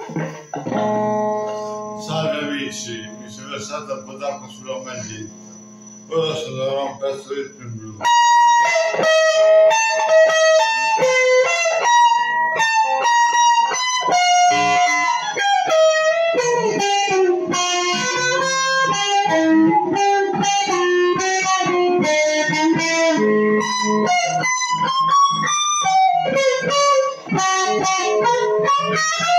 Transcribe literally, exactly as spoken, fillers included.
Salve amici, mi sono versato un po' d'acqua sulla maglietta. Ora sono un pezzo di più blu. Thank you.